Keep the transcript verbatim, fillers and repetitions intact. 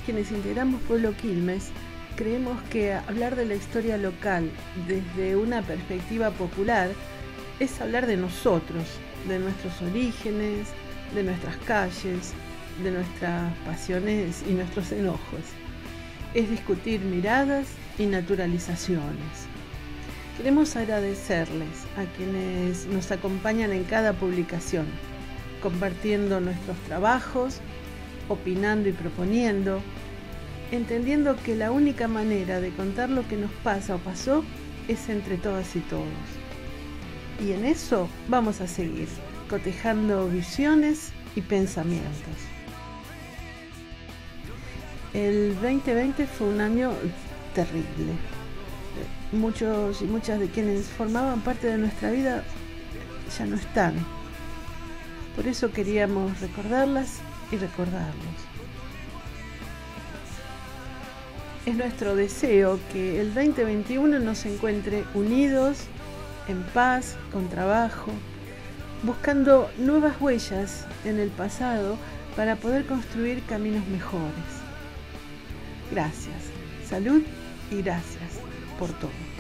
quienes integramos Pueblo Quilmes creemos que hablar de la historia local desde una perspectiva popular es hablar de nosotros, de nuestros orígenes, de nuestras calles, de nuestras pasiones y nuestros enojos. Es discutir miradas y naturalizaciones. Queremos agradecerles a quienes nos acompañan en cada publicación, compartiendo nuestros trabajos, opinando y proponiendo, entendiendo que la única manera de contar lo que nos pasa o pasó es entre todas y todos. Y en eso vamos a seguir, cotejando visiones y pensamientos. El veinte veinte fue un año terrible. Muchos y muchas de quienes formaban parte de nuestra vida ya no están. Por eso queríamos recordarlas y recordarlos. Es nuestro deseo que el veinte veintiuno nos encuentre unidos, en paz, con trabajo, buscando nuevas huellas en el pasado para poder construir caminos mejores. Gracias, salud y gracias por todo.